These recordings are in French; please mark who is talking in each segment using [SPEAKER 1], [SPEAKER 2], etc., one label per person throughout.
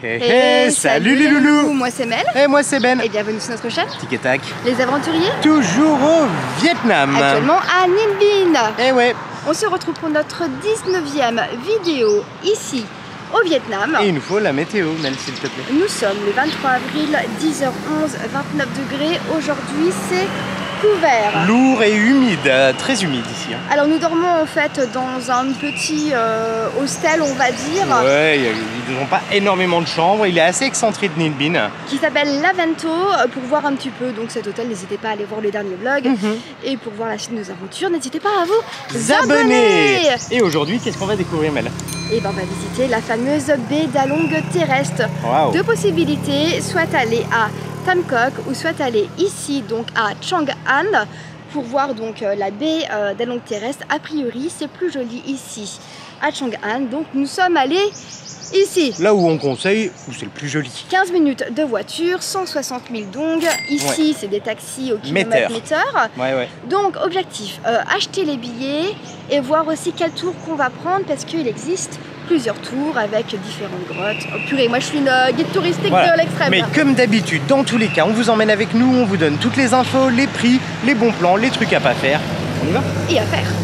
[SPEAKER 1] Salut les loulous.
[SPEAKER 2] Moi c'est Mel.
[SPEAKER 1] Et moi c'est Ben.
[SPEAKER 2] Et bienvenue sur notre chaîne
[SPEAKER 1] Tic et tac.
[SPEAKER 2] Les aventuriers.
[SPEAKER 1] Toujours au Vietnam.
[SPEAKER 2] Actuellement à Ninh Binh.
[SPEAKER 1] Eh ouais.
[SPEAKER 2] On se retrouve pour notre 19e vidéo ici au Vietnam.
[SPEAKER 1] Et il nous faut la météo, Mel, s'il te plaît.
[SPEAKER 2] Nous sommes le 23 avril, 10h11, 29 degrés. Aujourd'hui c'est couvert.
[SPEAKER 1] Lourd et humide, très humide ici.
[SPEAKER 2] Alors nous dormons en fait dans un petit hostel, on va dire.
[SPEAKER 1] Ouais, ils n'ont pas énormément de chambres. Il est assez excentré de Ninh Binh.
[SPEAKER 2] Qui s'appelle Lavento. Pour voir un petit peu donc cet hôtel, n'hésitez pas à aller voir le dernier vlog. Et pour voir la suite de nos aventures, n'hésitez pas à vous abonner.
[SPEAKER 1] Et aujourd'hui, qu'est-ce qu'on va découvrir, Mel?
[SPEAKER 2] Et ben on va visiter la fameuse baie d'Along terrestre.
[SPEAKER 1] Wow.
[SPEAKER 2] Deux possibilités, soit aller à Tam Coc ou soit aller ici donc à Chang An pour voir donc la baie d'Along terrestre. A priori c'est plus joli ici à Chang An, donc nous sommes allés ici.
[SPEAKER 1] Là où on conseille, où c'est le plus joli.
[SPEAKER 2] 15 minutes de voiture, 160 000 dong. Ici ouais. C'est des taxis au kilomètre metteur.
[SPEAKER 1] Ouais.
[SPEAKER 2] Donc objectif, acheter les billets et voir aussi quel tour qu'on va prendre parce qu'il existe plusieurs tours avec différentes grottes. Oh purée, moi je suis une guide touristique de l'extrême.
[SPEAKER 1] Mais comme d'habitude, dans tous les cas, on vous emmène avec nous, on vous donne toutes les infos, les prix, les bons plans, les trucs à pas faire. On y va?
[SPEAKER 2] Et à faire.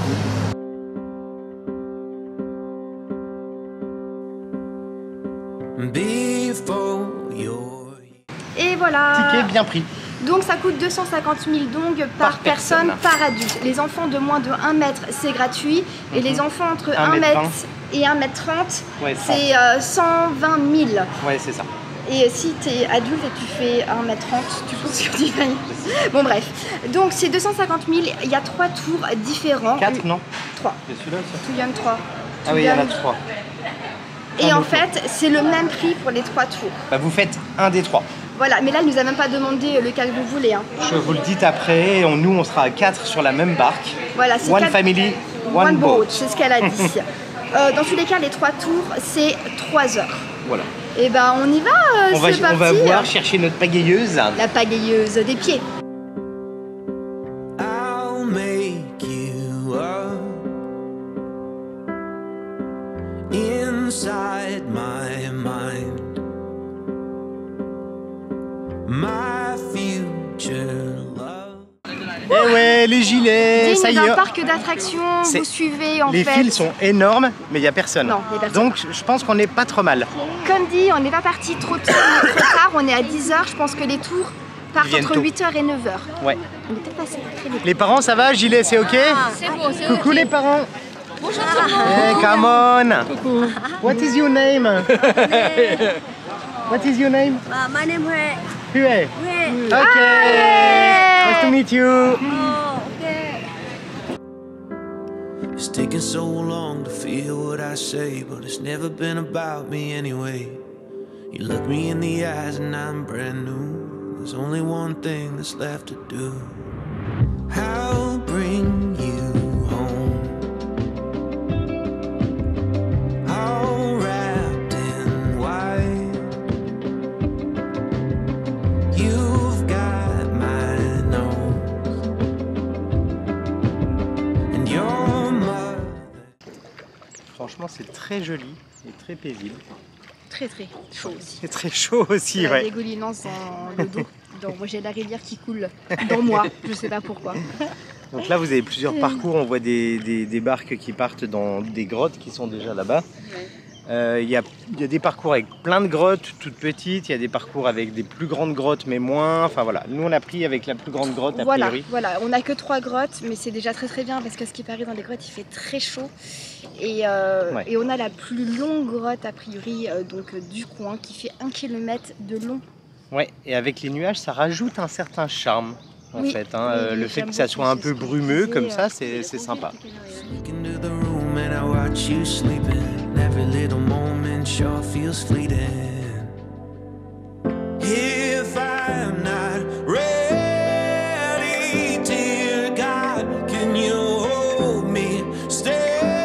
[SPEAKER 2] Et voilà.
[SPEAKER 1] Ticket bien pris.
[SPEAKER 2] Donc ça coûte 250 000 dong par personne, par adulte. Les enfants de moins de 1 mètre, c'est gratuit. Et les enfants entre 1 mètre et 1 mètre 30, c'est 120 000.
[SPEAKER 1] Ouais, c'est ça.
[SPEAKER 2] Et si tu es adulte et tu fais 1 mètre 30, tu penses que tu vas. Bon bref. Donc c'est 250 000, il y a 3 tours différents.
[SPEAKER 1] 4 non?
[SPEAKER 2] 3.
[SPEAKER 1] C'est celui-là aussi.
[SPEAKER 2] Too Young 3.
[SPEAKER 1] Ah oui, il y en a 3.
[SPEAKER 2] Et en fait, c'est le même prix pour les 3 tours.
[SPEAKER 1] Bah, vous faites un des 3.
[SPEAKER 2] Voilà, mais là, il nous a même pas demandé lequel vous voulez. Hein.
[SPEAKER 1] Je vous le dis après, nous, on sera à 4 sur la même barque.
[SPEAKER 2] Voilà, c'est
[SPEAKER 1] One family, one boat.
[SPEAKER 2] C'est ce qu'elle a dit. Dans tous les cas, les 3 tours, c'est 3 heures.
[SPEAKER 1] Voilà.
[SPEAKER 2] Et ben, on y va, c'est parti.
[SPEAKER 1] On va voir chercher notre pagayeuse.
[SPEAKER 2] La pagayeuse des pieds.
[SPEAKER 3] Inside my mind, my future love.
[SPEAKER 1] Eh ouais, les gilets, ça y est.
[SPEAKER 2] Digne d'un parc d'attractions, vous suivez en fait.
[SPEAKER 1] Les fils sont énormes, mais il n'y a personne.
[SPEAKER 2] Non, il y a personne.
[SPEAKER 1] Donc je pense qu'on n'est pas trop mal.
[SPEAKER 2] Comme dit, on n'est pas parti trop tard, on est à 10 h. Je pense que les tours partent entre 8 h et 9 h.
[SPEAKER 1] Ouais.
[SPEAKER 2] On est peut-être passé très vite.
[SPEAKER 1] Les parents, ça va? Gilet, c'est ok?
[SPEAKER 2] C'est bon, c'est
[SPEAKER 1] Coucou les parents.
[SPEAKER 2] Bonjour tout le monde.
[SPEAKER 1] Hey, come on. Coucou. What is your name? What is your name?
[SPEAKER 4] My name is
[SPEAKER 1] Hue.
[SPEAKER 4] Hue.
[SPEAKER 1] Okay. Nice to meet you.
[SPEAKER 4] Oh, okay.
[SPEAKER 3] It's taking so long to feel what I say, but it's never been about me anyway. You look me in the eyes and I'm brand new. There's only one thing that's left to do. I'll bring you home. All wrapped in white. You've got my nose and your mother.
[SPEAKER 1] Franchement, c'est très joli et très paisible.
[SPEAKER 2] Très chaud aussi.
[SPEAKER 1] C'est très chaud aussi,
[SPEAKER 2] la
[SPEAKER 1] ouais.
[SPEAKER 2] dégoulinance dans le dos. Moi j'ai la rivière qui coule dans moi, je sais pas pourquoi.
[SPEAKER 1] Donc là vous avez plusieurs parcours, on voit des barques qui partent dans des grottes qui sont déjà là-bas. Il y a des parcours avec plein de grottes toutes petites, il y a des parcours avec des plus grandes grottes mais moins, enfin voilà. Nous on a pris avec la plus grande grotte a priori.
[SPEAKER 2] Voilà, on n'a que 3 grottes mais c'est déjà très bien parce que ce qui paraît dans les grottes il fait très chaud. Et on a la plus longue grotte a priori donc du coin qui fait 1 km de long.
[SPEAKER 1] Ouais, et avec les nuages ça rajoute un certain charme en fait. Hein. Le fait que ça soit un peu brumeux comme ça, c'est sympa.
[SPEAKER 3] Every little moment sure feels fleeting. If I'm not ready, dear God, can you hold me steady?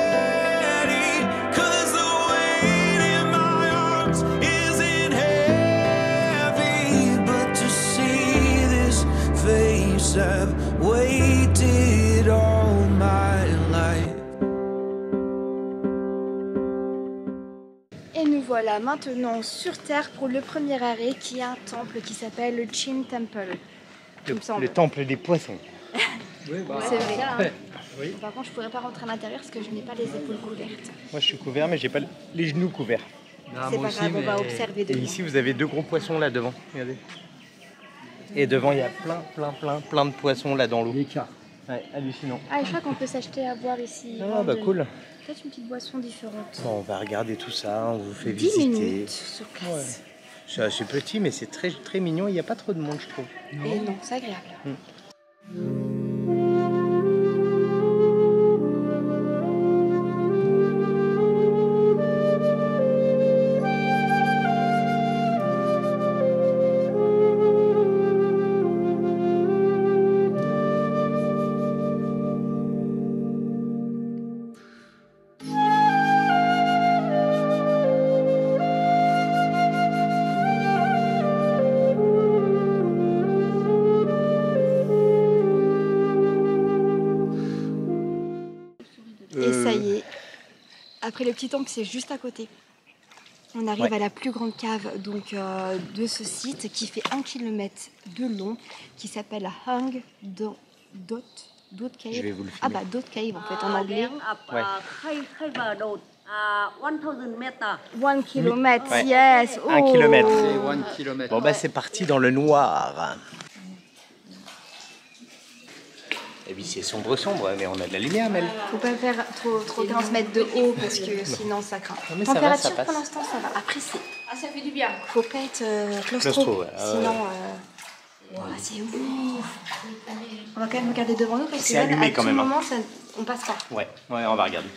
[SPEAKER 3] 'Cause the weight in my arms isn't heavy, but to see this face I've waited all my life.
[SPEAKER 2] voilà maintenant sur Terre pour le premier arrêt qui est un temple qui s'appelle le Chin Temple.
[SPEAKER 1] Le temple des poissons.
[SPEAKER 2] C'est vrai. Oui. Par contre, je pourrais pas rentrer à l'intérieur parce que je n'ai pas les épaules couvertes.
[SPEAKER 1] Moi, je suis couvert, mais j'ai pas les genoux couverts.
[SPEAKER 2] C'est pas grave, on va observer
[SPEAKER 1] Et
[SPEAKER 2] devant.
[SPEAKER 1] ici, vous avez deux gros poissons là devant. Regardez. Et devant, il y a plein de poissons là dans l'eau. Ouais, hallucinant.
[SPEAKER 2] Ah, et je crois qu'on peut s'acheter à boire ici.
[SPEAKER 1] Ah, bah cool.
[SPEAKER 2] Peut-être une petite boisson différente.
[SPEAKER 1] Bon, on va regarder tout ça, on vous fait
[SPEAKER 2] 10
[SPEAKER 1] visiter.
[SPEAKER 2] minutes sur place.
[SPEAKER 1] Ouais. C'est assez petit, mais c'est très mignon. Il n'y a pas trop de monde, je trouve.
[SPEAKER 2] Et non, c'est agréable. Et ça y est, après le petit temple, c'est juste à côté. On arrive à la plus grande cave donc, de ce site qui fait 1 km de long, qui s'appelle Hang Dot Cave.
[SPEAKER 1] Je vais vous le filmer.
[SPEAKER 2] Ah bah Dot Cave en fait en anglais.
[SPEAKER 1] Ouais.
[SPEAKER 2] 1 km,
[SPEAKER 1] Ouais.
[SPEAKER 2] yes.
[SPEAKER 1] 1 kilomètre.
[SPEAKER 2] Oh.
[SPEAKER 5] 1 km.
[SPEAKER 1] Bon, bah c'est parti dans le noir. Et puis c'est sombre, mais on a de la lumière, Mel.
[SPEAKER 2] Faut pas faire trop 15 mètres de haut parce que sinon ça craint.
[SPEAKER 1] Non, mais ça va,
[SPEAKER 2] Température
[SPEAKER 1] ça passe.
[SPEAKER 2] pour l'instant ça va. Après c'est.
[SPEAKER 4] Ah, ça fait du bien.
[SPEAKER 2] Faut pas être claustro.
[SPEAKER 1] Claustro, ouais.
[SPEAKER 2] Sinon. Wow, c'est ouf. On va quand même regarder devant nous parce que
[SPEAKER 1] C'est
[SPEAKER 2] même,
[SPEAKER 1] allumé
[SPEAKER 2] à
[SPEAKER 1] quand
[SPEAKER 2] tout
[SPEAKER 1] même, hein.
[SPEAKER 2] moment on passe pas.
[SPEAKER 1] Ouais, on va regarder.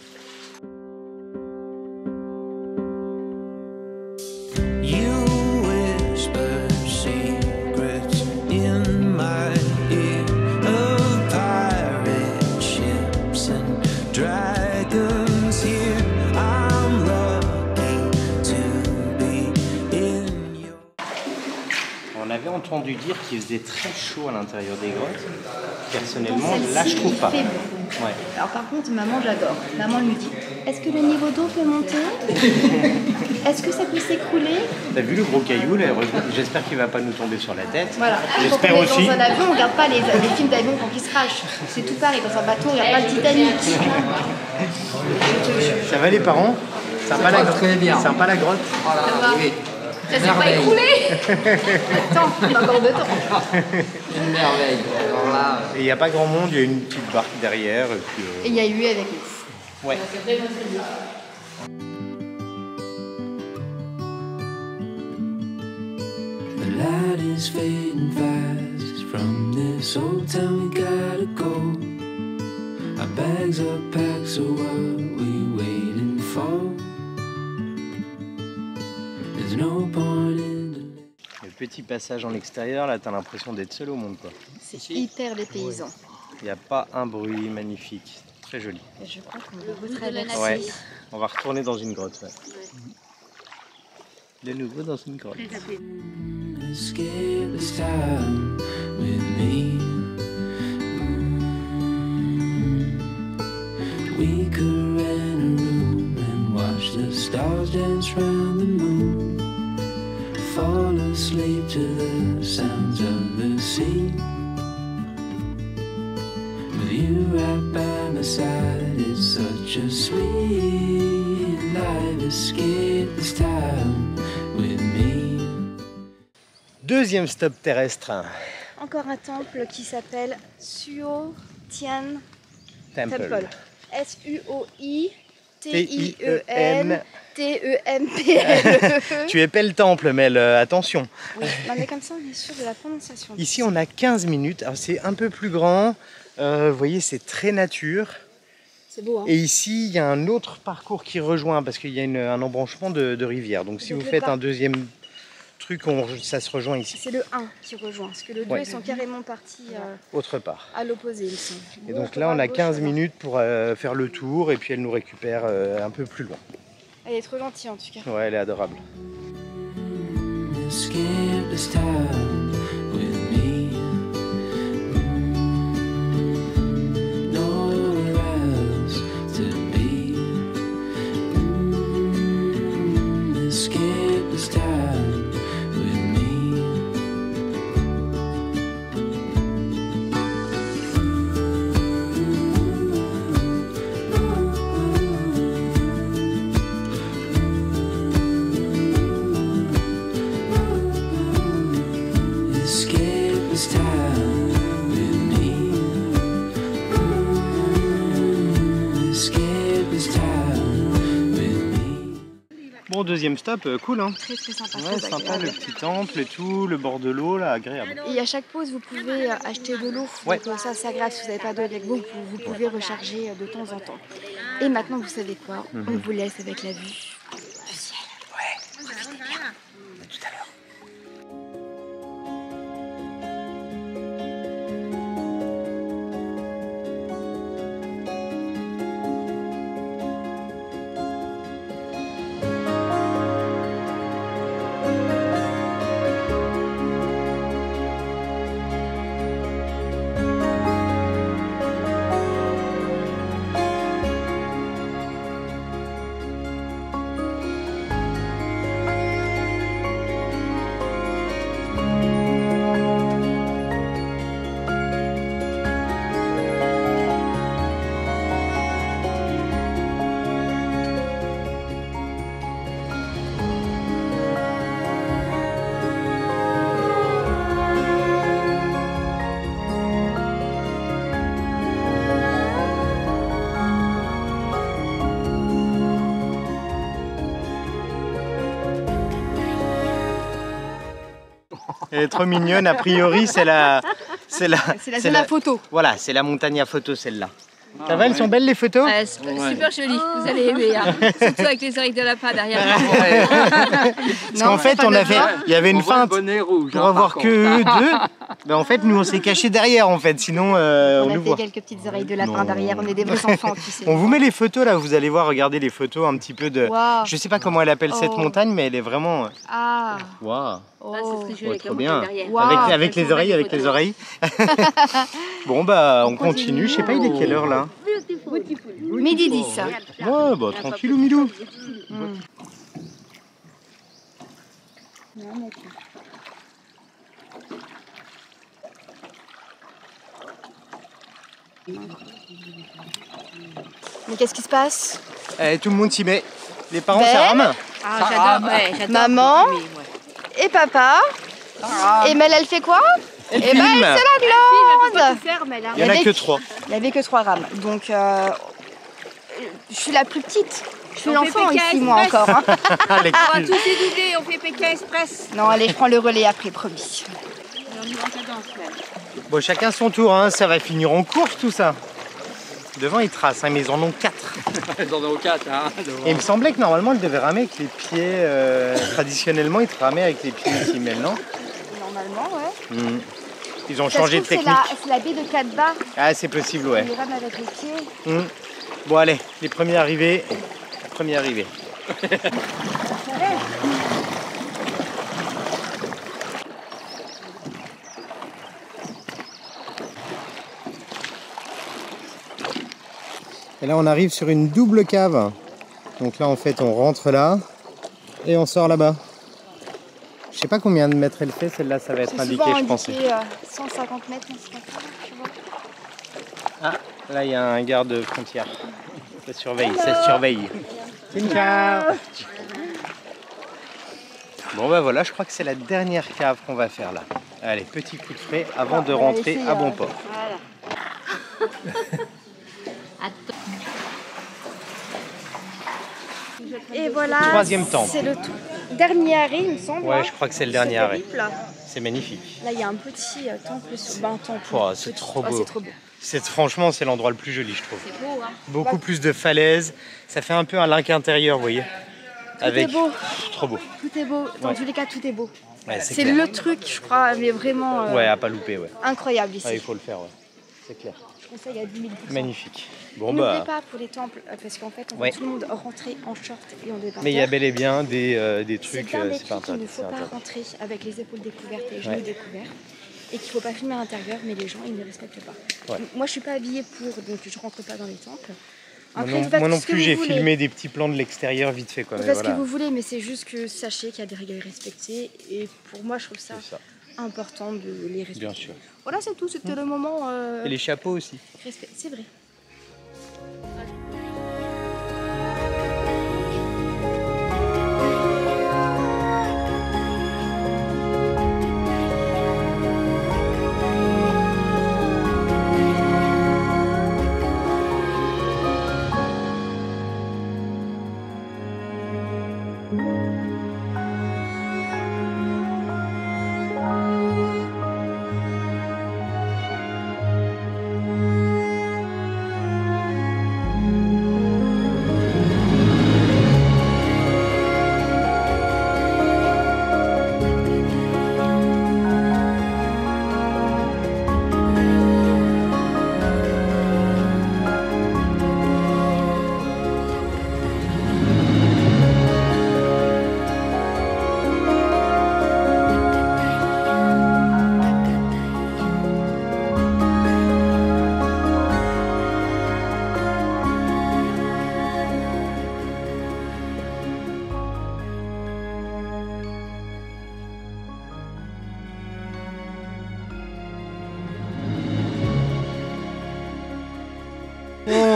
[SPEAKER 3] You whisper secrets in my ear of pirate ships and dragons here. I'm lucky to be in your...
[SPEAKER 1] On avait entendu dire qu'il faisait très chaud à l'intérieur des grottes. Personnellement,
[SPEAKER 2] Dans
[SPEAKER 1] là je
[SPEAKER 2] celle-ci,
[SPEAKER 1] trouve pas.
[SPEAKER 2] il fait bon.
[SPEAKER 1] Ouais.
[SPEAKER 2] Alors par contre, maman, j'adore. Maman elle me dit, est-ce que le niveau d'eau peut monter? Est-ce que ça peut s'écrouler?
[SPEAKER 1] T'as vu le gros caillou là? J'espère qu'il va pas nous tomber sur la tête.
[SPEAKER 2] Voilà.
[SPEAKER 1] J'espère
[SPEAKER 2] Quand on est
[SPEAKER 1] aussi.
[SPEAKER 2] dans un avion, on regarde pas les films d'avion quand ils se crachent. C'est tout pareil. Dans un bateau, on regarde pas le Titanic.
[SPEAKER 1] Ça va les parents? Sympa
[SPEAKER 5] va très bien.
[SPEAKER 1] Sympa la grotte?
[SPEAKER 5] Voilà, oui.
[SPEAKER 2] Ça s'est pas
[SPEAKER 5] Merveille.
[SPEAKER 2] écroulé. Attends, on a encore 2 temps.
[SPEAKER 5] Une merveille. Alors là,
[SPEAKER 1] Et il n'y a pas grand monde, il y a une petite barque derrière. Et puis,
[SPEAKER 2] Et il y a eu avec nous.
[SPEAKER 1] ouais.
[SPEAKER 3] The light is fading fast from this old town, we gotta go. Our bags are packed, so what we waiting for? There's no point in the...
[SPEAKER 1] Le petit passage en extérieur, là, t'as l'impression d'être seul au monde, quoi.
[SPEAKER 2] C'est hyper dépaysant.
[SPEAKER 1] Il n'y a pas un bruit, magnifique. Très joli.
[SPEAKER 2] Et je crois qu'on va retraverser.
[SPEAKER 1] Ouais. On va retourner dans une grotte, ouais. De nouveau dans une grotte.
[SPEAKER 3] Escape this time with me. We could rent a room and watch the stars dance round the moon. Fall asleep to the sounds of the sea. With you right by my side, it's such a sweet life. Escape this time with me.
[SPEAKER 1] Deuxième stop terrestre.
[SPEAKER 2] Encore un temple qui s'appelle Suo Tian
[SPEAKER 1] Temple.
[SPEAKER 2] Temple.
[SPEAKER 1] T-I-E-N.
[SPEAKER 2] S-U-O-I-T-E-M-P-L-E.
[SPEAKER 1] Tu épelles le temple, Mel, attention.
[SPEAKER 2] Oui, non, mais comme ça, on est sûr de la prononciation.
[SPEAKER 1] Ici, on a 15 minutes. Alors, c'est un peu plus grand. Vous voyez, c'est très nature.
[SPEAKER 2] C'est beau, hein?
[SPEAKER 1] Et ici, il y a un autre parcours qui rejoint parce qu'il y a un embranchement de rivière. Donc, si
[SPEAKER 2] Donc,
[SPEAKER 1] vous
[SPEAKER 2] le
[SPEAKER 1] faites
[SPEAKER 2] parc-
[SPEAKER 1] un deuxième truc, ça se rejoint ici,
[SPEAKER 2] C'est le 1 qui rejoint, parce que le 2,
[SPEAKER 1] Ouais.
[SPEAKER 2] ils sont carrément partis
[SPEAKER 1] autre part.
[SPEAKER 2] à l'opposé, ils sont.
[SPEAKER 1] Et donc là, on a 15 minutes pour faire le tour et puis elle nous récupère un peu plus loin.
[SPEAKER 2] Elle est trop gentille en tout cas.
[SPEAKER 1] Ouais, elle est adorable.
[SPEAKER 3] Escape this time with me. Nowhere else to be. Escape
[SPEAKER 1] deuxième stop, cool hein.
[SPEAKER 2] Très très sympa.
[SPEAKER 1] Ouais,
[SPEAKER 2] très
[SPEAKER 1] sympa
[SPEAKER 2] agréable.
[SPEAKER 1] le petit temple et tout, le bord de l'eau là, agréable.
[SPEAKER 2] Et à chaque pause, vous pouvez acheter de l'eau.
[SPEAKER 1] Ouais.
[SPEAKER 2] Donc ça, c'est agréable. Si vous n'avez pas d'eau avec vous, vous pouvez recharger de temps en temps. Et maintenant, vous savez quoi? On vous laisse avec la vue du ciel.
[SPEAKER 1] Ouais, profitez bien. À tout à l'heure. Elle est trop mignonne, a priori c'est la
[SPEAKER 2] zone à photo.
[SPEAKER 1] Voilà, c'est la montagne à photo celle-là. Ça va, elles sont belles les photos?
[SPEAKER 4] Super joli, vous allez aimer. Hein. Surtout avec les oreilles de lapin derrière.
[SPEAKER 1] Parce qu'en fait, on a fait, il y avait une feinte pour avoir que eux deux. Mais en fait, nous on s'est cachés derrière en fait, sinon
[SPEAKER 2] On
[SPEAKER 1] on
[SPEAKER 2] a
[SPEAKER 1] nous
[SPEAKER 2] fait
[SPEAKER 1] voit.
[SPEAKER 2] quelques petites oreilles de lapin
[SPEAKER 1] Non.
[SPEAKER 2] derrière. On est des vrais enfants, tu sais.
[SPEAKER 1] On vous met les photos là, vous allez voir, regardez les photos un petit peu de.
[SPEAKER 2] Waouh.
[SPEAKER 1] Je sais pas comment elle appelle cette
[SPEAKER 2] Oh.
[SPEAKER 1] montagne, mais elle est vraiment.
[SPEAKER 2] Ah.
[SPEAKER 1] Waouh.
[SPEAKER 2] Oh.
[SPEAKER 1] Trop bien.
[SPEAKER 2] Wow.
[SPEAKER 1] Avec les oreilles, avec les oreilles. Bon bah on continue. Je sais pas, il est quelle heure là?
[SPEAKER 2] Midi 10.
[SPEAKER 1] Ouais, bah tranquillou milou.
[SPEAKER 2] Mais qu'est-ce qui se passe?
[SPEAKER 1] Tout le monde s'y met. Les parents,
[SPEAKER 2] Ben,
[SPEAKER 1] ça rame.
[SPEAKER 4] Ah, j'adore. Ouais, j'adore.
[SPEAKER 2] Maman
[SPEAKER 4] filmer, ouais.
[SPEAKER 2] et papa. Et Mel, elle fait quoi?
[SPEAKER 1] Elle
[SPEAKER 2] Et Mel,
[SPEAKER 1] filme.
[SPEAKER 2] c'est la
[SPEAKER 4] Elle peut
[SPEAKER 2] glande.
[SPEAKER 4] tout faire, mais elle a-
[SPEAKER 1] Il y en a que 3.
[SPEAKER 2] Il n'y avait que 3 rames. Donc, je suis la plus petite. Je suis
[SPEAKER 4] On
[SPEAKER 2] l'enfant
[SPEAKER 4] fait Pékin
[SPEAKER 2] ici, moi
[SPEAKER 4] Express.
[SPEAKER 2] encore. hein.
[SPEAKER 4] On va tous dédoubler, on fait Pékin Express.
[SPEAKER 2] Non, allez, je prends le relais après, promis.
[SPEAKER 4] Alors, nous, on danse, même.
[SPEAKER 1] Bon, chacun son tour, hein. Ça va finir en course tout ça. Devant, ils tracent, hein, mais ils en ont 4.
[SPEAKER 5] Ils en ont 4, hein.
[SPEAKER 1] Et il me semblait que normalement, ils devaient ramer avec les pieds. Traditionnellement, ils ramaient avec les pieds ici, mais non.
[SPEAKER 2] Normalement, ouais.
[SPEAKER 1] Ils ont
[SPEAKER 2] Ça se
[SPEAKER 1] changé de
[SPEAKER 2] trouve,
[SPEAKER 1] technique.
[SPEAKER 2] c'est la baie de 4 bas.
[SPEAKER 1] Ah, c'est possible, ouais.
[SPEAKER 2] On les rame avec les pieds.
[SPEAKER 1] Bon, allez, les premiers arrivés. Premiers arrivés. Et là, on arrive sur une double cave. Donc là, en fait, on rentre là et on sort là-bas. Je sais pas combien de mètres elle fait, celle-là, ça va être
[SPEAKER 2] C'est
[SPEAKER 1] indiqué,
[SPEAKER 2] souvent
[SPEAKER 1] je pensais.
[SPEAKER 2] indiqué 150 mètres, 150 mètres, tu vois.
[SPEAKER 1] Ah, là, il y a un garde frontière. Ça surveille, ça surveille. Ciao. Bon, bah voilà, je crois que c'est la dernière cave qu'on va faire là. Allez, petit coup de frais avant de
[SPEAKER 2] on va
[SPEAKER 1] rentrer
[SPEAKER 2] laisser,
[SPEAKER 1] à bon port.
[SPEAKER 2] Et voilà,
[SPEAKER 1] Troisième temple.
[SPEAKER 2] c'est le dernier arrêt, il me semble.
[SPEAKER 1] Ouais,
[SPEAKER 2] hein.
[SPEAKER 1] je crois que c'est le
[SPEAKER 2] Ce
[SPEAKER 1] dernier arrêt.
[SPEAKER 2] périple.
[SPEAKER 1] C'est magnifique.
[SPEAKER 2] Là, il y a un petit temple sur un temple.
[SPEAKER 1] Oh, c'est
[SPEAKER 2] Petit.
[SPEAKER 1] trop
[SPEAKER 2] Oh,
[SPEAKER 1] beau.
[SPEAKER 2] c'est trop beau.
[SPEAKER 1] Franchement, c'est l'endroit le plus joli, je trouve.
[SPEAKER 4] C'est beau, hein.
[SPEAKER 1] Beaucoup plus de falaises. Ça fait un peu un lac intérieur, vous voyez.
[SPEAKER 2] Tout est beau.
[SPEAKER 1] Trop beau.
[SPEAKER 2] Tout est beau. Dans
[SPEAKER 1] Ouais.
[SPEAKER 2] tous les cas, tout est beau.
[SPEAKER 1] Ouais,
[SPEAKER 2] C'est
[SPEAKER 1] clair.
[SPEAKER 2] le truc, je crois, mais vraiment
[SPEAKER 1] Ouais, à pas louper, ouais.
[SPEAKER 2] incroyable ici.
[SPEAKER 1] Ouais, il faut le faire, ouais. C'est clair.
[SPEAKER 2] Je conseille à 10 000 %.
[SPEAKER 1] Magnifique. Bon,
[SPEAKER 2] N'oubliez
[SPEAKER 1] bah.
[SPEAKER 2] pas pour les temples, parce qu'en fait, on
[SPEAKER 1] Ouais.
[SPEAKER 2] voit tout le monde rentrer en short et en débardeur.
[SPEAKER 1] Mais il y a bel et bien des
[SPEAKER 2] C'est
[SPEAKER 1] trucs.
[SPEAKER 2] bien
[SPEAKER 1] C'est
[SPEAKER 2] écrit
[SPEAKER 1] pas
[SPEAKER 2] qu'il ne
[SPEAKER 1] interdit.
[SPEAKER 2] faut
[SPEAKER 1] c'est
[SPEAKER 2] pas
[SPEAKER 1] interdit.
[SPEAKER 2] rentrer avec les épaules découvertes et les genoux
[SPEAKER 1] Ouais.
[SPEAKER 2] découverts. Et qu'il ne faut pas filmer à l'intérieur, mais les gens, ils ne respectent pas.
[SPEAKER 1] Ouais.
[SPEAKER 2] Moi, je suis pas habillée pour, donc je rentre pas dans les temples.
[SPEAKER 1] Moi
[SPEAKER 2] Après,
[SPEAKER 1] non,
[SPEAKER 2] vous faites
[SPEAKER 1] moi non
[SPEAKER 2] tout ce que
[SPEAKER 1] plus,
[SPEAKER 2] vous
[SPEAKER 1] j'ai
[SPEAKER 2] voulez.
[SPEAKER 1] filmé des petits plans de l'extérieur vite fait. Quoi,
[SPEAKER 2] Vous
[SPEAKER 1] mais
[SPEAKER 2] faites ce
[SPEAKER 1] voilà.
[SPEAKER 2] que vous voulez, mais c'est juste que sachez qu'il y a des règles respectées. Et pour moi, je trouve ça,
[SPEAKER 1] C'est ça,
[SPEAKER 2] important de les respecter.
[SPEAKER 1] bien sûr.
[SPEAKER 2] Voilà, c'est tout. C'était le moment.
[SPEAKER 1] Et les chapeaux aussi.
[SPEAKER 2] Respect. C'est vrai.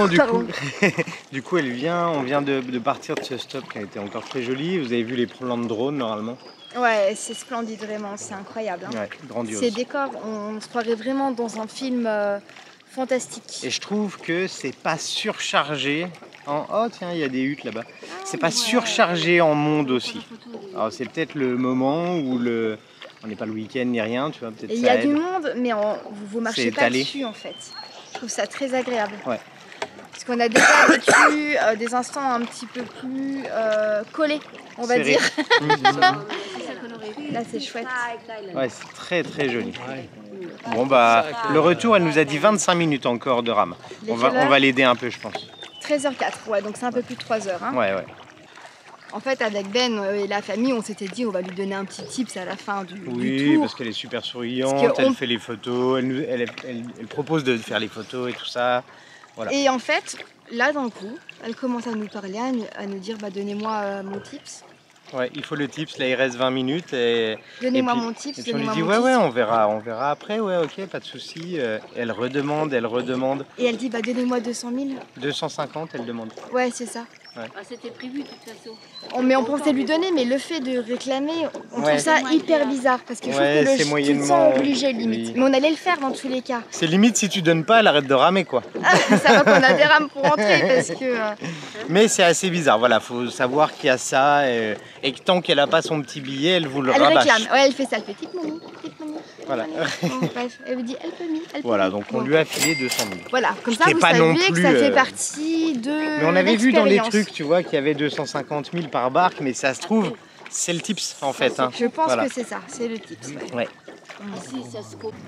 [SPEAKER 1] bon, du
[SPEAKER 2] Pardon.
[SPEAKER 1] coup, du coup, on vient de partir de ce stop qui a été encore très joli. Vous avez vu les plans de drone normalement.
[SPEAKER 2] Ouais, c'est splendide vraiment, c'est incroyable. Hein.
[SPEAKER 1] Ouais, grandiose.
[SPEAKER 2] Ces décors, on se croirait vraiment dans un film fantastique.
[SPEAKER 1] Et je trouve que c'est pas surchargé. Oh tiens, il y a des huttes là-bas. C'est pas surchargé en monde aussi. Alors c'est peut-être le moment où on n'est pas le week-end ni rien, tu vois. Peut-être
[SPEAKER 2] Et il y
[SPEAKER 1] ça
[SPEAKER 2] a
[SPEAKER 1] aide.
[SPEAKER 2] du monde, mais vous marchez
[SPEAKER 1] C'est
[SPEAKER 2] pas
[SPEAKER 1] étalé.
[SPEAKER 2] dessus en fait. Je trouve ça très agréable.
[SPEAKER 1] Ouais.
[SPEAKER 2] Parce qu'on a déjà vécu des instants un petit peu plus collés, on va
[SPEAKER 1] Serré.
[SPEAKER 2] dire.
[SPEAKER 4] C'est ça qu'on aurait vu.
[SPEAKER 2] Là c'est chouette.
[SPEAKER 1] Ouais, c'est très très joli. Bon bah, le retour, elle nous a dit 25 minutes encore de rame.
[SPEAKER 2] Il est
[SPEAKER 1] On
[SPEAKER 2] quelle
[SPEAKER 1] va
[SPEAKER 2] heure
[SPEAKER 1] l'aider un peu, je pense.
[SPEAKER 2] 13h04, ouais, donc c'est un peu plus de 3 heures. Hein.
[SPEAKER 1] Ouais, ouais.
[SPEAKER 2] En fait, avec Ben et la famille, on s'était dit on va lui donner un petit tips à la fin du
[SPEAKER 1] Oui,
[SPEAKER 2] tour.
[SPEAKER 1] parce qu'elle est super souriante,
[SPEAKER 2] Parce que
[SPEAKER 1] elle
[SPEAKER 2] on-
[SPEAKER 1] fait les photos, elle propose de faire les photos et tout ça. Voilà.
[SPEAKER 2] Et en fait, là d'un coup, elle commence à nous parler, à nous dire bah, donnez-moi mon tips.
[SPEAKER 1] Ouais, il faut le tips, là il reste 20 minutes et
[SPEAKER 2] Donnez-moi
[SPEAKER 1] puis-
[SPEAKER 2] mon tips,
[SPEAKER 1] et puis on lui
[SPEAKER 2] donnez-moi
[SPEAKER 1] dit
[SPEAKER 2] mon
[SPEAKER 1] ouais
[SPEAKER 2] tips.
[SPEAKER 1] on verra après, ouais ok, pas de souci. Elle redemande,
[SPEAKER 2] Et elle dit bah donnez-moi 200 000.
[SPEAKER 1] 250 elle demande.
[SPEAKER 2] Ouais, c'est ça.
[SPEAKER 4] Ah, c'était prévu de toute façon.
[SPEAKER 2] Mais on pensait lui donner, mais le fait de réclamer, on
[SPEAKER 1] Ouais.
[SPEAKER 2] trouve ça hyper bizarre. Parce que je
[SPEAKER 1] Ouais,
[SPEAKER 2] trouve que
[SPEAKER 1] c'est
[SPEAKER 2] tu te
[SPEAKER 1] moyennement-
[SPEAKER 2] sens obligé limite.
[SPEAKER 1] oui.
[SPEAKER 2] Mais on allait le faire dans tous les cas.
[SPEAKER 1] C'est limite si tu donnes pas, elle arrête de ramer quoi.
[SPEAKER 2] Ça va qu'on a des rames pour rentrer parce que...
[SPEAKER 1] Mais c'est assez bizarre, voilà, faut savoir qu'il y a ça et que tant qu'elle a pas son petit billet, elle vous le
[SPEAKER 2] Elle
[SPEAKER 1] rabâche.
[SPEAKER 2] réclame. Ouais, elle fait ça. Elle fait petite mamie, petite mamie.
[SPEAKER 1] Voilà.
[SPEAKER 2] Bon, bref, elle me dit elle peut me, elle peut
[SPEAKER 1] Voilà,
[SPEAKER 2] me.
[SPEAKER 1] donc on
[SPEAKER 2] Bon.
[SPEAKER 1] lui a filé 200 000.
[SPEAKER 2] Voilà, comme ça
[SPEAKER 1] C'était
[SPEAKER 2] vous
[SPEAKER 1] pas
[SPEAKER 2] savez
[SPEAKER 1] non
[SPEAKER 2] que
[SPEAKER 1] plus,
[SPEAKER 2] ça fait partie de
[SPEAKER 1] Mais on avait vu dans les
[SPEAKER 2] l'expérience.
[SPEAKER 1] trucs, tu vois, qu'il y avait 250 000 par barque, mais ça se trouve, c'est le tips en fait. Hein.
[SPEAKER 2] Je pense
[SPEAKER 1] Voilà.
[SPEAKER 2] que c'est ça, c'est le tips. Ouais.
[SPEAKER 1] Ouais.
[SPEAKER 4] Ici, ça se coupe.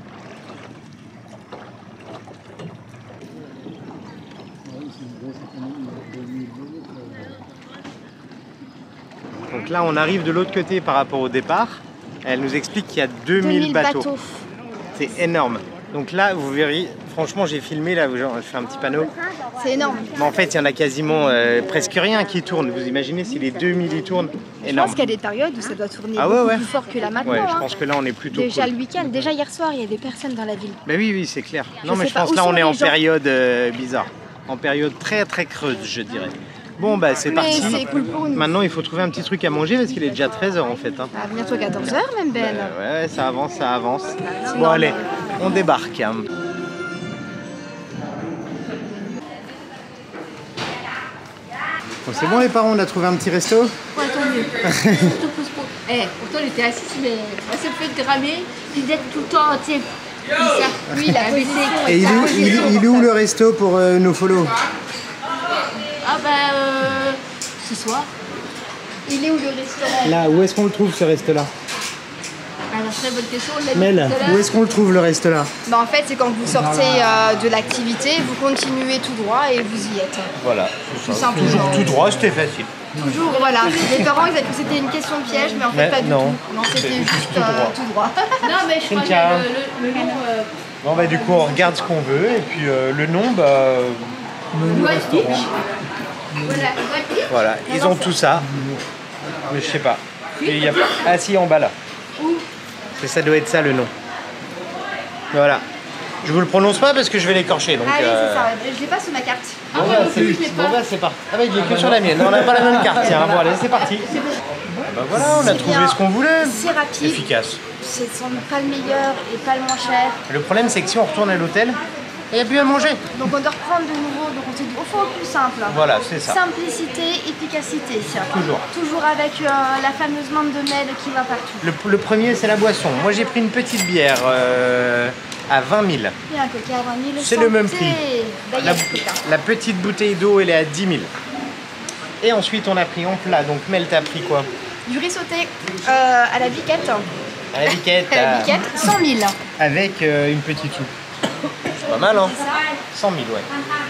[SPEAKER 1] Donc là, on arrive de l'autre côté par rapport au départ. Elle nous explique qu'il y a 2000 bateaux. C'est énorme. Donc là, vous verrez, franchement, j'ai filmé, là, genre, je fais un petit panneau.
[SPEAKER 2] C'est énorme.
[SPEAKER 1] Mais en fait, il y en a quasiment presque rien qui tourne. Vous imaginez si les 2000 y tournent?
[SPEAKER 2] Je
[SPEAKER 1] Énorme.
[SPEAKER 2] pense qu'il y a des périodes où ça doit tourner
[SPEAKER 1] Ah ouais,
[SPEAKER 2] beaucoup
[SPEAKER 1] ouais.
[SPEAKER 2] plus fort que là maintenant.
[SPEAKER 1] Ouais, je
[SPEAKER 2] hein.
[SPEAKER 1] pense que là, on est plutôt
[SPEAKER 2] Déjà
[SPEAKER 1] cool.
[SPEAKER 2] le week-end, déjà hier soir, il y avait personne dans la ville.
[SPEAKER 1] Mais oui, oui, c'est clair. Non,
[SPEAKER 2] Je
[SPEAKER 1] mais
[SPEAKER 2] sais
[SPEAKER 1] je
[SPEAKER 2] pas,
[SPEAKER 1] pense
[SPEAKER 2] où
[SPEAKER 1] là, on
[SPEAKER 2] sont
[SPEAKER 1] est en
[SPEAKER 2] les gens
[SPEAKER 1] période bizarre. En période très, très creuse, je dirais. Bon, bah, c'est
[SPEAKER 2] Mais
[SPEAKER 1] parti.
[SPEAKER 2] c'est cool pour nous.
[SPEAKER 1] Maintenant, il faut trouver un petit truc à manger parce qu'il est déjà 13h en fait. Hein.
[SPEAKER 2] Ah, bientôt 14h même Ben.
[SPEAKER 1] Ouais, ça avance, ça avance. Bon, allez, on débarque. Hein. Bon, c'est bon les parents, on a trouvé un petit resto?
[SPEAKER 4] Ouais, tant mieux. Surtout pour ce pot. Pourtant, elle était assise, mais elle s'est fait ramer. Puis d'être tout le temps, tu sais, comme ça.
[SPEAKER 2] Oui, la
[SPEAKER 4] Mais
[SPEAKER 2] position
[SPEAKER 4] c'est-
[SPEAKER 1] Et il
[SPEAKER 2] est
[SPEAKER 1] est où le resto pour nos follow?
[SPEAKER 4] Ah, ce soir.
[SPEAKER 2] Il est où le restaurant?
[SPEAKER 1] Là, où est-ce qu'on le trouve ce resto-là?
[SPEAKER 4] Alors, très bonne question. On l'a dit
[SPEAKER 1] Mel,
[SPEAKER 4] tout à
[SPEAKER 1] où
[SPEAKER 4] l'heure.
[SPEAKER 1] est-ce qu'on le trouve le resto-là?
[SPEAKER 2] Bah, en fait, c'est quand vous sortez de l'activité, vous continuez tout droit et vous y êtes.
[SPEAKER 1] Voilà,
[SPEAKER 2] Tout simplement.
[SPEAKER 1] tout droit, c'était facile.
[SPEAKER 2] Toujours, voilà. Les parents, ils avaient cru que c'était une question piège, mais en fait,
[SPEAKER 1] Mais
[SPEAKER 2] pas du
[SPEAKER 1] non,
[SPEAKER 2] tout. Non, c'était
[SPEAKER 1] c'est
[SPEAKER 2] juste
[SPEAKER 1] tout droit.
[SPEAKER 2] tout droit.
[SPEAKER 4] Non, mais je crois que
[SPEAKER 1] Cynthia.
[SPEAKER 4] le nom.
[SPEAKER 1] Bon bah du coup on regarde ce qu'on veut et puis le nom bah menu restaurant.
[SPEAKER 4] Voilà,
[SPEAKER 1] Voilà, ils ont tout ça. Mais je sais pas. Et il y a... Ah si en bas là. Ça doit être ça le nom. Voilà. Je vous le prononce pas parce que je vais l'écorcher donc.
[SPEAKER 2] Ah oui, c'est ça. Je l'ai pas sur ma carte.
[SPEAKER 1] Bon bah c'est parti. Ah bah il est que sur la mienne. On n'a pas la même carte. Tiens, bon allez c'est parti. Bah voilà, on a
[SPEAKER 2] C'est
[SPEAKER 1] trouvé
[SPEAKER 2] bien.
[SPEAKER 1] ce qu'on voulait.
[SPEAKER 2] C'est rapide,
[SPEAKER 1] Efficace.
[SPEAKER 2] c'est sans doute pas le meilleur et pas le moins cher.
[SPEAKER 1] Le problème c'est que si on retourne à l'hôtel, il n'y a plus à manger.
[SPEAKER 2] Donc on doit reprendre de nouveau, donc on s'est dit au fond au plus simple.
[SPEAKER 1] Voilà, c'est ça.
[SPEAKER 2] Simplicité, efficacité.
[SPEAKER 1] Toujours.
[SPEAKER 2] Toujours avec la fameuse main de Mel qui va partout.
[SPEAKER 1] Le premier c'est la boisson. Moi j'ai pris une petite bière à 20 000.
[SPEAKER 2] Et un coca à 20 000.
[SPEAKER 1] C'est le même prix.
[SPEAKER 2] D'ailleurs, coca.
[SPEAKER 1] La petite bouteille d'eau, elle est à 10 000. Et ensuite, on a pris en plat. Donc, Mel, t'as pris quoi?
[SPEAKER 2] Du riz sauté à la biquette.
[SPEAKER 1] À la biquette.
[SPEAKER 2] À la biquette, 100 000.
[SPEAKER 1] Avec une petite soupe. C'est pas mal, hein? 100 000, ouais.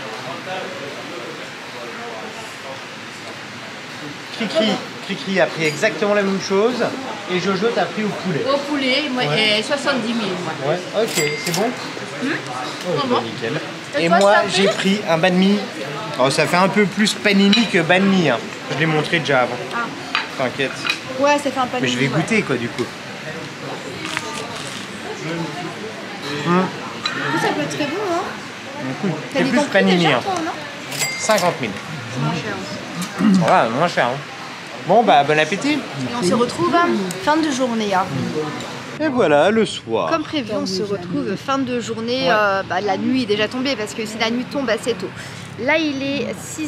[SPEAKER 1] Cricri a pris exactement la même chose. Et Jojo, t'as pris au poulet.
[SPEAKER 4] Au poulet, moi, 70 000. Moi.
[SPEAKER 1] Ouais, ok, c'est bon? Oh, bah, nickel.
[SPEAKER 2] Et
[SPEAKER 1] Et
[SPEAKER 2] toi,
[SPEAKER 1] moi,
[SPEAKER 2] ça
[SPEAKER 1] j'ai
[SPEAKER 2] fait
[SPEAKER 1] pris un banh mi. Alors, ça fait un peu plus panini que banh mi. Hein. Je l'ai montré déjà avant.
[SPEAKER 2] Ah.
[SPEAKER 1] T'inquiète.
[SPEAKER 2] Ouais, ça fait un peu.
[SPEAKER 1] Mais je vais goûter, quoi, du coup.
[SPEAKER 2] Du coup, ça peut être très bon, hein. T'as
[SPEAKER 1] C'est
[SPEAKER 2] dit
[SPEAKER 1] plus
[SPEAKER 2] ton prix
[SPEAKER 1] panini.
[SPEAKER 2] déjà,
[SPEAKER 1] Hein.
[SPEAKER 2] toi, non
[SPEAKER 1] 50 000.
[SPEAKER 2] C'est moins cher aussi.
[SPEAKER 1] Voilà, moins cher. Hein. Bon, bah, bon appétit.
[SPEAKER 2] Et on se retrouve fin de journée. Hein.
[SPEAKER 1] Et voilà, le soir.
[SPEAKER 2] Comme prévu, on se retrouve fin de journée. La nuit est déjà tombée parce que si la nuit tombe assez tôt. Là, il est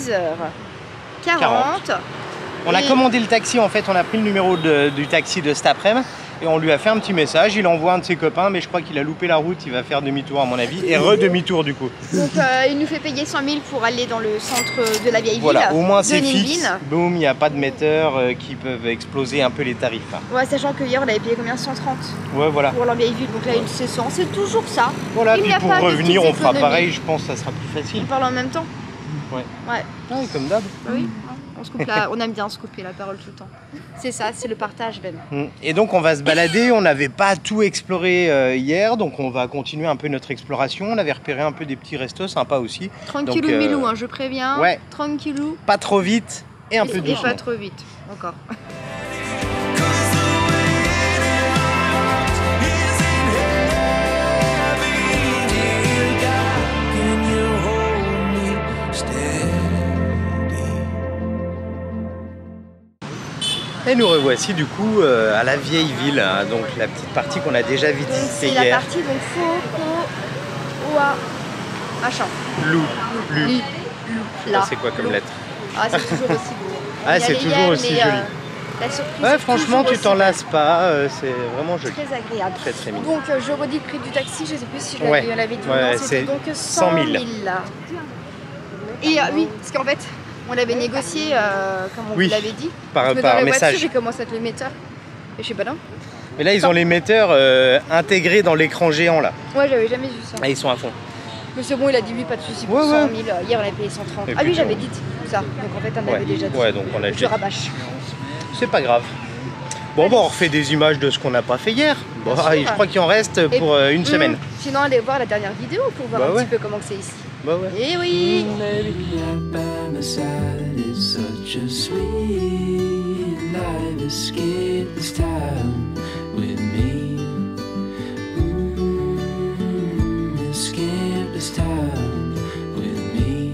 [SPEAKER 2] 6h40.
[SPEAKER 1] On a commandé le taxi, en fait, on a pris le numéro du taxi de cet après-midi et on lui a fait un petit message. Il envoie un de ses copains, mais je crois qu'il a loupé la route. Il va faire demi-tour, à mon avis, et redemi-tour du coup.
[SPEAKER 2] Donc, il nous fait payer 100 000 pour aller dans le centre de la vieille
[SPEAKER 1] Voilà,
[SPEAKER 2] ville.
[SPEAKER 1] au moins
[SPEAKER 2] de
[SPEAKER 1] c'est
[SPEAKER 2] Ninh
[SPEAKER 1] fixe.
[SPEAKER 2] Binh.
[SPEAKER 1] Boum, il n'y a pas de metteurs qui peuvent exploser un peu les tarifs. Hein.
[SPEAKER 2] Ouais, sachant que hier on avait payé combien 130
[SPEAKER 1] Ouais, voilà.
[SPEAKER 2] pour la vieille ville. Donc là, c'est 100. C'est toujours ça.
[SPEAKER 1] Voilà,
[SPEAKER 2] Il
[SPEAKER 1] puis
[SPEAKER 2] n'y a
[SPEAKER 1] pour
[SPEAKER 2] pas de
[SPEAKER 1] revenir, on
[SPEAKER 2] petites
[SPEAKER 1] fera
[SPEAKER 2] économies.
[SPEAKER 1] pareil. Je pense que ça sera plus facile.
[SPEAKER 2] On parle en même temps.
[SPEAKER 1] Ouais.
[SPEAKER 2] Ouais.
[SPEAKER 1] Ah, oui, comme d'hab.
[SPEAKER 2] Bah oui. On se coupe on aime bien se couper la parole tout le temps. C'est ça, c'est le partage, Ben.
[SPEAKER 1] Et donc on va se balader, on n'avait pas tout exploré hier, donc on va continuer un peu notre exploration. On avait repéré un peu des petits restos sympas aussi.
[SPEAKER 2] Tranquillou
[SPEAKER 1] Donc,
[SPEAKER 2] milou, hein, je préviens.
[SPEAKER 1] ouais.
[SPEAKER 2] Tranquillou.
[SPEAKER 1] Pas trop vite et un peu
[SPEAKER 2] Et
[SPEAKER 1] doucement.
[SPEAKER 2] pas trop vite. Encore.
[SPEAKER 1] Et nous revoici du coup à la vieille ville, hein, donc la petite partie qu'on a déjà
[SPEAKER 2] Donc
[SPEAKER 1] visitée
[SPEAKER 2] c'est la
[SPEAKER 1] hier.
[SPEAKER 2] partie donc Foko Oa machin.
[SPEAKER 1] Lou. Lu.
[SPEAKER 2] Lu. Là.
[SPEAKER 1] Ça, c'est quoi comme
[SPEAKER 2] Lou.
[SPEAKER 1] lettre?
[SPEAKER 2] Ah, c'est toujours aussi beau.
[SPEAKER 1] Ah,
[SPEAKER 2] On y
[SPEAKER 1] c'est
[SPEAKER 2] allait
[SPEAKER 1] toujours
[SPEAKER 2] hier,
[SPEAKER 1] aussi
[SPEAKER 2] mais,
[SPEAKER 1] joli.
[SPEAKER 2] La surprise
[SPEAKER 1] Ouais,
[SPEAKER 2] est
[SPEAKER 1] franchement,
[SPEAKER 2] toujours
[SPEAKER 1] tu t'en
[SPEAKER 2] aussi
[SPEAKER 1] lasses pas, c'est vraiment joli.
[SPEAKER 2] très agréable.
[SPEAKER 1] Très très mignon.
[SPEAKER 2] Donc je redis le prix du taxi, je sais plus si je
[SPEAKER 1] Ouais.
[SPEAKER 2] l'avais dit ou
[SPEAKER 1] Ouais,
[SPEAKER 2] non,
[SPEAKER 1] c'est
[SPEAKER 2] c'était donc
[SPEAKER 1] 100 000.
[SPEAKER 2] Et oui, parce qu'en fait, on l'avait négocié comme on
[SPEAKER 1] Oui,
[SPEAKER 2] vous l'avait dit.
[SPEAKER 1] par
[SPEAKER 2] Parce que dans la
[SPEAKER 1] message.
[SPEAKER 2] voiture, j'ai commencé à te le metteur. Et je sais pas non.
[SPEAKER 1] Mais là, ils ont les metteurs intégrés dans l'écran géant là.
[SPEAKER 2] Ouais, j'avais jamais vu ça.
[SPEAKER 1] Ah, ils sont à fond.
[SPEAKER 2] Mais c'est bon, il a dit oui, pas de soucis pour
[SPEAKER 1] Ouais,
[SPEAKER 2] 100
[SPEAKER 1] ouais.
[SPEAKER 2] 000. Hier, on avait payé 130.
[SPEAKER 1] Et
[SPEAKER 2] Ah oui,
[SPEAKER 1] puis,
[SPEAKER 2] j'avais dit ça. Donc en fait, on
[SPEAKER 1] Ouais.
[SPEAKER 2] avait déjà dit.
[SPEAKER 1] Ouais, donc on a
[SPEAKER 2] Je
[SPEAKER 1] déjà-
[SPEAKER 2] rabâche.
[SPEAKER 1] C'est pas grave. Bon, on refait des images de ce qu'on n'a pas fait hier. Bon,
[SPEAKER 2] Bien sûr.
[SPEAKER 1] je crois qu'il en reste
[SPEAKER 2] Et-
[SPEAKER 1] pour une semaine.
[SPEAKER 2] Sinon, allez voir la dernière vidéo pour voir
[SPEAKER 1] Bah
[SPEAKER 2] un
[SPEAKER 1] ouais.
[SPEAKER 2] petit peu comment que c'est ici.
[SPEAKER 1] Bah ouais.
[SPEAKER 2] Et oui.
[SPEAKER 3] By my side is such a sweet life. Escape this town with me. Escape this town with me.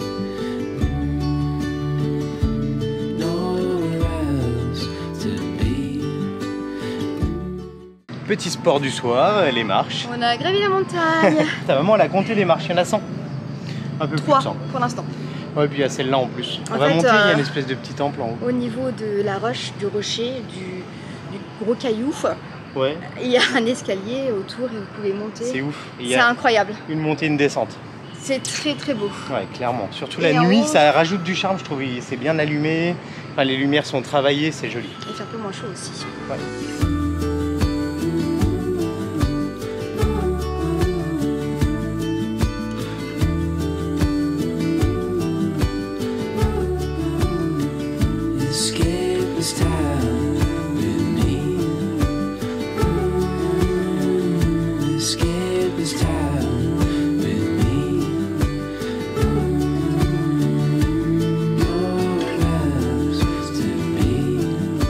[SPEAKER 3] Nowhere else to be.
[SPEAKER 1] Petit sport du soir, les marches.
[SPEAKER 2] On a gravi la montagne.
[SPEAKER 1] Ta maman, elle a compté les marches, il y en a 100. Un peu plus
[SPEAKER 2] 3
[SPEAKER 1] de 100.
[SPEAKER 2] pour l'instant.
[SPEAKER 1] Ouais, puis il y a celle-là en plus. On
[SPEAKER 2] En
[SPEAKER 1] va
[SPEAKER 2] fait,
[SPEAKER 1] monter, il y a une espèce de petit temple en haut.
[SPEAKER 2] Au niveau de la roche, du rocher, du gros caillou,
[SPEAKER 1] Ouais,
[SPEAKER 2] il y a un escalier autour et vous pouvez monter.
[SPEAKER 1] c'est ouf. Et il y
[SPEAKER 2] C'est
[SPEAKER 1] a
[SPEAKER 2] incroyable.
[SPEAKER 1] une montée, une descente.
[SPEAKER 2] C'est très très beau.
[SPEAKER 1] Ouais, clairement. Surtout
[SPEAKER 2] Et
[SPEAKER 1] la
[SPEAKER 2] en
[SPEAKER 1] nuit,
[SPEAKER 2] haut-
[SPEAKER 1] ça rajoute du charme, je trouve. C'est bien allumé. Enfin, les lumières sont travaillées, c'est joli.
[SPEAKER 2] Il fait un peu moins chaud aussi.
[SPEAKER 1] Ouais.
[SPEAKER 3] Escape this town with me. Escape this town with me. Nowhere else to be.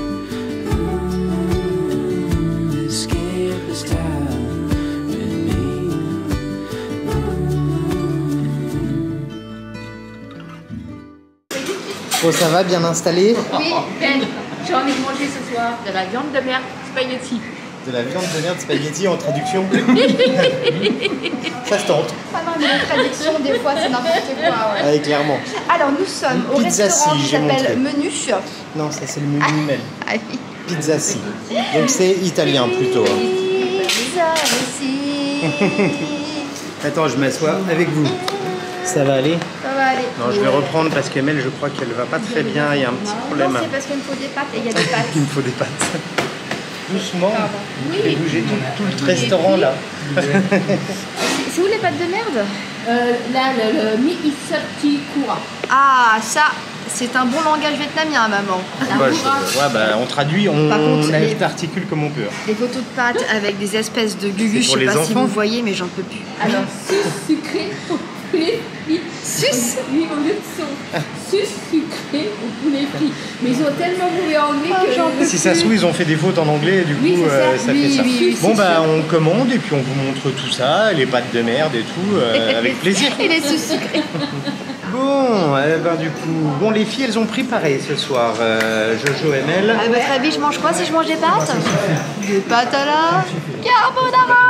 [SPEAKER 3] Escape this town with me.
[SPEAKER 1] Bon, ça va, bien installé.
[SPEAKER 4] Oui, Ben, j'ai envie de manger ce soir de la viande de mer spaghetti.
[SPEAKER 1] De la viande de merde spaghetti en traduction. Ça se tente.
[SPEAKER 2] Ah non, mais les traductions, des fois, c'est n'importe quoi. Ouais.
[SPEAKER 1] Ouais, clairement.
[SPEAKER 2] Alors, nous sommes au
[SPEAKER 1] Pizza
[SPEAKER 2] restaurant
[SPEAKER 1] si,
[SPEAKER 2] qui
[SPEAKER 1] j'ai montré.
[SPEAKER 2] s'appelle Menu.
[SPEAKER 1] Non, ça c'est le menu Mel.
[SPEAKER 2] Ah oui.
[SPEAKER 1] Pizza si. Donc c'est italien plutôt. Hein.
[SPEAKER 2] Pizza aussi.
[SPEAKER 1] Attends, je m'assois avec vous. Ça va aller?
[SPEAKER 2] Ça va aller.
[SPEAKER 1] Non, je vais reprendre parce qu'Emel, je crois qu'elle va pas très bien. Il y a un petit problème.
[SPEAKER 2] Non, c'est parce qu'il me faut des pâtes et il y a des pâtes.
[SPEAKER 1] Il me faut des pâtes. Doucement.
[SPEAKER 2] Pardon.
[SPEAKER 1] Je vais bouger tout le restaurant là.
[SPEAKER 2] C'est où les pâtes de merde?
[SPEAKER 4] Là, le mi kura.
[SPEAKER 2] Ah, ça, c'est un bon langage vietnamien, maman.
[SPEAKER 1] Ouais, bah, on traduit, on
[SPEAKER 2] Par contre, les-
[SPEAKER 1] articule comme on peut.
[SPEAKER 2] Les photos de pâtes avec des espèces de gugus,
[SPEAKER 1] pour
[SPEAKER 2] je sais
[SPEAKER 1] les
[SPEAKER 2] pas si
[SPEAKER 1] enfants.
[SPEAKER 2] vous voyez, mais j'en peux plus.
[SPEAKER 4] Alors, sucré. poulet frit.
[SPEAKER 2] Sus.
[SPEAKER 4] Oui, au lieu de son sus sucré au poulet frit. Mais ils ont tellement mauvais anglais que...
[SPEAKER 1] Si ça se trouve, ils ont fait des fautes en anglais et du
[SPEAKER 4] Oui,
[SPEAKER 1] coup,
[SPEAKER 4] c'est ça.
[SPEAKER 1] ça
[SPEAKER 4] Oui,
[SPEAKER 1] fait ça.
[SPEAKER 4] oui,
[SPEAKER 1] Bon,
[SPEAKER 4] c'est
[SPEAKER 1] bah,
[SPEAKER 4] sûr.
[SPEAKER 1] on commande et puis on vous montre tout ça, les pâtes de merde et tout, avec plaisir.
[SPEAKER 2] Et les sus sucrés.
[SPEAKER 1] Bon, du coup, bon, les filles, elles ont préparé ce soir, Jojo et Mel.
[SPEAKER 2] À votre avis, je mange quoi si je mange des pâtes? Des pâtes à la carbonara.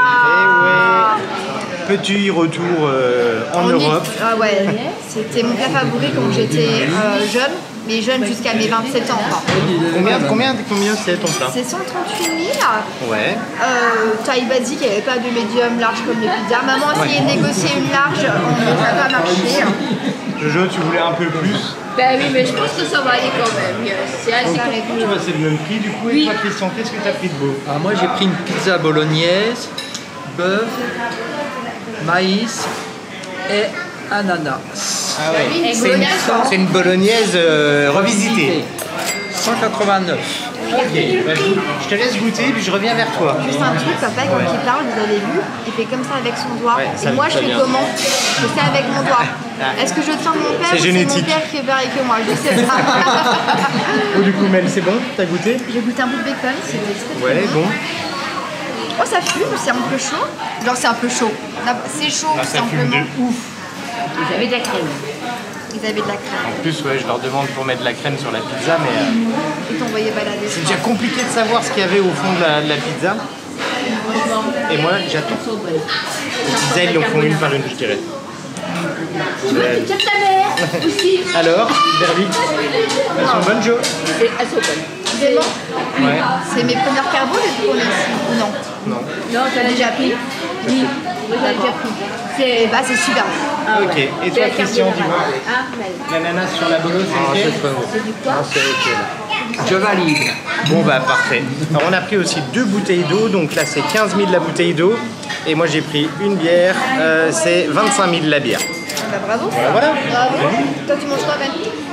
[SPEAKER 1] Eh ouais. Petit retour en Europe.
[SPEAKER 2] Ah ouais, c'était mon plat favori quand j'étais jeune, mais jeune jusqu'à mes 27 ans. Quoi.
[SPEAKER 1] Combien c'est ton plat?
[SPEAKER 2] C'est 138 000.
[SPEAKER 1] Ouais.
[SPEAKER 2] Taille basique, il n'y avait pas de médium large comme les pizzas. Maman a essayé de négocier une large, ça n'a pas marché.
[SPEAKER 1] Jojo, tu voulais un peu plus?
[SPEAKER 4] Ben oui, mais je pense que ça va aller quand même. C'est assez carré.
[SPEAKER 1] Tu vois, c'est le même prix du coup. Et toi, Christian, qu'est-ce que tu as pris de beau?
[SPEAKER 5] Alors moi j'ai pris une pizza bolognaise, bœuf, maïs et ananas.
[SPEAKER 1] Ah ouais.
[SPEAKER 2] Bolognaise,
[SPEAKER 1] C'est une bolognaise revisitée.
[SPEAKER 5] 189.
[SPEAKER 1] Ok, bah, je te laisse goûter puis je reviens vers toi.
[SPEAKER 2] Juste un truc, papa, quand il parle, vous avez vu, il fait comme ça avec son doigt.
[SPEAKER 1] Ouais, ça
[SPEAKER 2] et moi,
[SPEAKER 1] me
[SPEAKER 2] je
[SPEAKER 1] fait
[SPEAKER 2] fais
[SPEAKER 1] bien.
[SPEAKER 2] comment? Je fais avec mon doigt. Est-ce que je tiens mon père
[SPEAKER 1] C'est
[SPEAKER 2] ou
[SPEAKER 1] génétique.
[SPEAKER 2] c'est mon père qui est pareil que moi? Je sais pas.
[SPEAKER 1] Oh, du coup, Mel, c'est bon? T'as goûté?
[SPEAKER 2] J'ai goûté un bout de bacon, c'était très
[SPEAKER 1] Ouais, bon.
[SPEAKER 2] Oh, ça fume, c'est un peu chaud. Genre, c'est un peu chaud. C'est chaud,
[SPEAKER 1] Ah, ça fume
[SPEAKER 2] simplement.
[SPEAKER 1] de ouf.
[SPEAKER 4] Vous avez de la crème.
[SPEAKER 2] Ils avaient de la crème.
[SPEAKER 1] En plus, ouais, je leur demande pour mettre de la crème sur la pizza, mais
[SPEAKER 2] Ils t'envoyaient balader.
[SPEAKER 1] c'est déjà compliqué de savoir ce qu'il y avait au fond de la pizza. Et moi, j'attends. Les pizzas, ils en font une par une, je dirais.
[SPEAKER 4] Peut-être ta mère aussi.
[SPEAKER 1] Alors, Berly, elles sont bonnes, Jo?
[SPEAKER 4] Elles sont bonnes.
[SPEAKER 2] Vraiment?
[SPEAKER 1] Ouais.
[SPEAKER 2] C'est mes premières carbos depuis qu'on est ici. Ou non?
[SPEAKER 1] Non.
[SPEAKER 4] Non, t'as déjà pris? Oui, j'ai déjà pris.
[SPEAKER 2] Et bah, c'est super.
[SPEAKER 1] Ok. Et toi, Christian, dis-moi.
[SPEAKER 4] Ah, Mel.
[SPEAKER 1] L'ananas sur la bolo, c'est ok?
[SPEAKER 5] très bon.
[SPEAKER 4] C'est du quoi?
[SPEAKER 5] C'est ok là. Je valide.
[SPEAKER 1] Bon bah parfait. Alors on a pris aussi 2 bouteilles d'eau, donc là c'est 15 000 la bouteille d'eau. Et moi j'ai pris une bière, c'est 25 000 la bière.
[SPEAKER 2] Bah, bravo.
[SPEAKER 1] Voilà.
[SPEAKER 2] Bravo. Toi, tu manges quoi, Ben?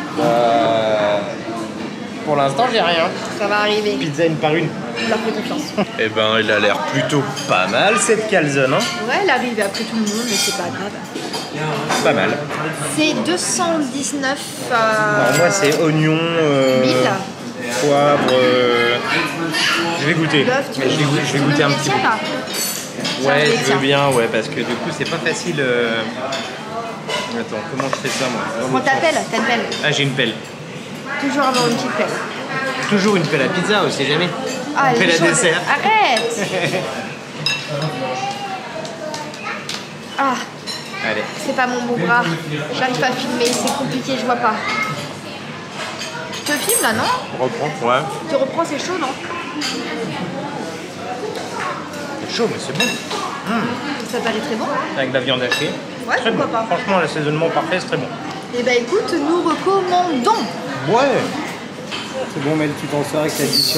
[SPEAKER 1] Pour l'instant j'ai rien.
[SPEAKER 2] Ça va arriver.
[SPEAKER 1] Pizza une par une.
[SPEAKER 2] On leur fait confiance.
[SPEAKER 1] Eh ben elle a l'air plutôt pas mal cette calzone, hein.
[SPEAKER 2] Ouais, elle arrive après tout le monde, mais c'est pas grave.
[SPEAKER 1] Pas mal.
[SPEAKER 2] C'est 219
[SPEAKER 1] Alors moi c'est oignon,
[SPEAKER 2] 1000.
[SPEAKER 1] poivre. Je vais goûter.
[SPEAKER 2] Bœuf, tu
[SPEAKER 1] Mais je vais goûter un petit peu.
[SPEAKER 2] Là.
[SPEAKER 1] Ouais,
[SPEAKER 2] Tiens,
[SPEAKER 1] je veux bien, ouais, parce que du coup c'est pas facile. Attends, comment je fais ça moi?
[SPEAKER 2] On t'appelle, t'as une pelle.
[SPEAKER 1] Ah j'ai une pelle.
[SPEAKER 2] Toujours avoir une petite pelle.
[SPEAKER 1] Toujours une pelle à pizza, on sait jamais.
[SPEAKER 2] Ah,
[SPEAKER 1] Une
[SPEAKER 2] elle
[SPEAKER 1] pelle
[SPEAKER 2] est
[SPEAKER 1] à
[SPEAKER 2] chaude.
[SPEAKER 1] dessert.
[SPEAKER 2] Arrête. Ah,
[SPEAKER 1] Allez.
[SPEAKER 2] c'est pas mon beau bras. J'arrive pas à filmer, c'est compliqué, je vois pas. Je te filme là, non?
[SPEAKER 1] On reprend. Ouais.
[SPEAKER 2] Tu reprends, c'est chaud, non?
[SPEAKER 1] C'est chaud, mais c'est bon.
[SPEAKER 2] Ça paraît très bon.
[SPEAKER 1] Avec de la viande hachée.
[SPEAKER 2] Ouais,
[SPEAKER 1] Très
[SPEAKER 2] pourquoi
[SPEAKER 1] bon.
[SPEAKER 2] pas.
[SPEAKER 1] Franchement, l'assaisonnement parfait, c'est très bon.
[SPEAKER 2] Et bah écoute, nous recommandons.
[SPEAKER 1] Ouais. C'est bon, Mel, tu t'en sors avec l'addition.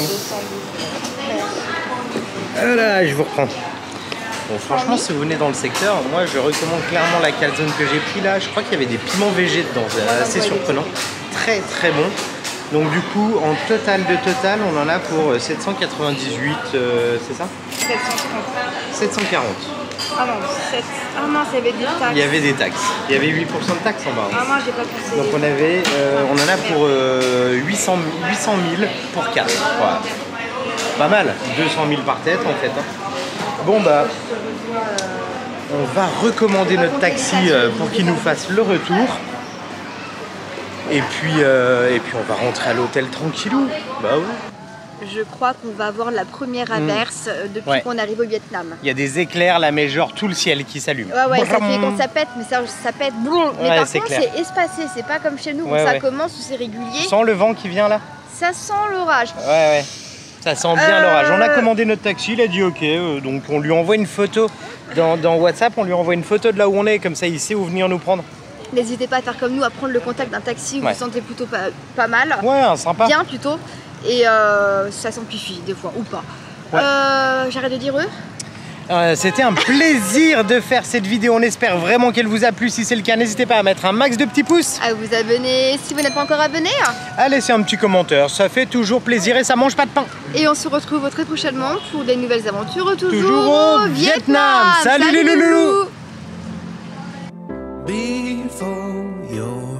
[SPEAKER 1] Voilà, je vous reprends. Bon, franchement, si vous venez dans le secteur, moi, je recommande clairement la calzone que j'ai pris là. Je crois qu'il y avait des piments végés dedans, c'est assez surprenant. Très, très bon. Donc du coup, en total, on en a pour 798, c'est ça?
[SPEAKER 2] 750.
[SPEAKER 1] 740.
[SPEAKER 2] Ah non, 7. Ah mince, il y avait des taxes.
[SPEAKER 1] Il y avait des taxes. Il y avait 8% de taxes en bas.
[SPEAKER 2] Ah moi j'ai pas pensé.
[SPEAKER 1] Donc on avait, on en a pour 800 000 pour 4. Voilà. Pas mal, 200 000 par tête en fait. Hein. Bon bah, on va recommander notre taxi pour qu'il nous fasse le retour. Et puis on va rentrer à l'hôtel tranquillou. Bah ouais.
[SPEAKER 2] Je crois qu'on va avoir la première averse depuis
[SPEAKER 1] Ouais.
[SPEAKER 2] qu'on arrive au Vietnam.
[SPEAKER 1] Il y a des éclairs là, mais genre tout le ciel qui s'allume.
[SPEAKER 2] Ouais, ça fait quand ça pète, mais ça pète. Mais
[SPEAKER 1] Ouais,
[SPEAKER 2] par
[SPEAKER 1] c'est
[SPEAKER 2] contre,
[SPEAKER 1] clair.
[SPEAKER 2] c'est espacé, c'est pas comme chez nous où
[SPEAKER 1] Ouais,
[SPEAKER 2] ça
[SPEAKER 1] ouais.
[SPEAKER 2] commence, où c'est régulier.
[SPEAKER 1] Sans le vent qui vient là.
[SPEAKER 2] Ça sent l'orage.
[SPEAKER 1] Ouais. Ça sent bien l'orage. On a commandé notre taxi, il a dit ok, donc on lui envoie une photo dans WhatsApp, on lui envoie une photo de là où on est, comme ça il sait où venir nous prendre.
[SPEAKER 2] N'hésitez pas à faire comme nous, à prendre le contact d'un taxi où
[SPEAKER 1] Ouais.
[SPEAKER 2] vous sentez plutôt pas mal.
[SPEAKER 1] Ouais, sympa.
[SPEAKER 2] Bien plutôt. Et ça s'amplifie des fois, ou pas.
[SPEAKER 1] Ouais.
[SPEAKER 2] J'arrête de dire eux.
[SPEAKER 1] C'était un plaisir de faire cette vidéo, on espère vraiment qu'elle vous a plu. Si c'est le cas, n'hésitez pas à mettre un max de petits pouces.
[SPEAKER 2] À vous abonner si vous n'êtes pas encore abonné.
[SPEAKER 1] À laisser un petit commentaire, ça fait toujours plaisir et ça mange pas de pain.
[SPEAKER 2] Et on se retrouve très prochainement pour des nouvelles aventures, toujours
[SPEAKER 1] Toujours au Vietnam. Salut les loulous.
[SPEAKER 3] before your